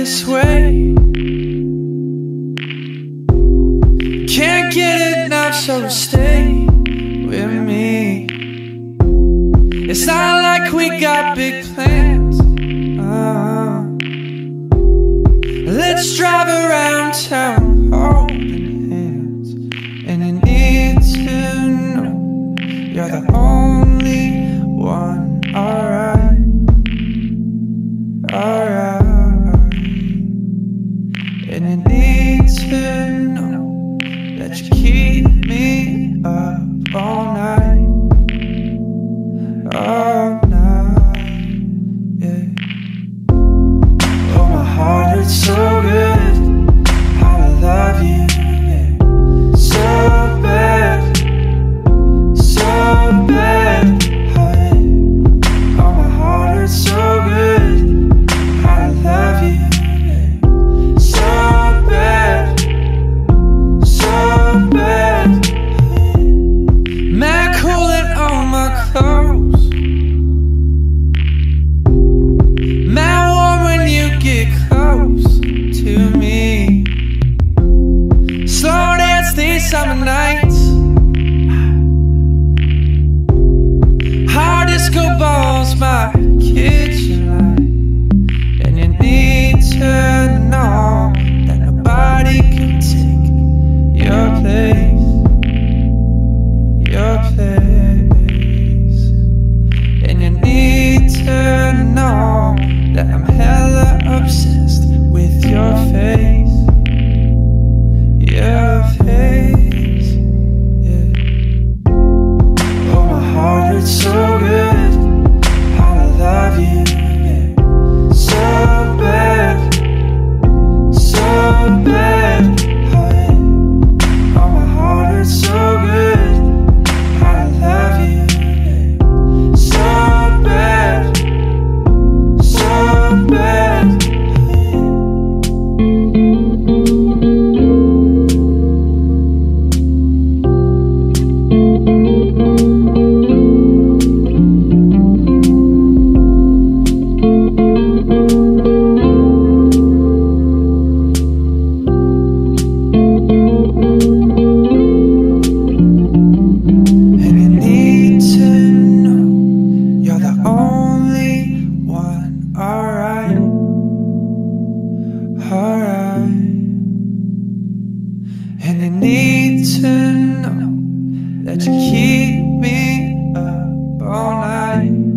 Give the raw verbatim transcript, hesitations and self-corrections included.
this way. Can't get enough, so stay with me. It's not like we got big plans. uh, Let's drive around town holding hands. And you need to know you're the only one. Alright, alright. And you need to know that you keep me up all night, all night, yeah. Oh, my heart hurts so good, how I love you, yeah. So bad, so bad, oh, yeah. Oh, my heart hurts so good, how I love you, yeah. So bad, so bad, oh, yeah. Mad cooling on my clothes, mad warm when you get close to me. Slow dance these summer nights, hard disco balls my kitchen light. And you need to know that nobody can take your place, your place. And you need to know that I'm hella obsessed with your face, your face, yeah. Oh, my heart hurts so good, how I love you, yeah. So bad, so bad, oh, yeah. Oh, my heart hurts so good, how I love you, yeah. So bad, so bad, oh, yeah. And you need to know you're the only one. Alright, alright. And you need to know that you keep me up all night.